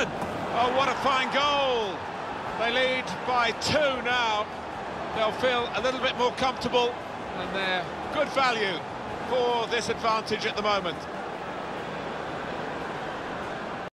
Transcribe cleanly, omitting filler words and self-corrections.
Eriksen! Oh, what a fine goal! They lead by 2 now. They'll feel a little bit more comfortable, and they're good value for this advantage at the moment.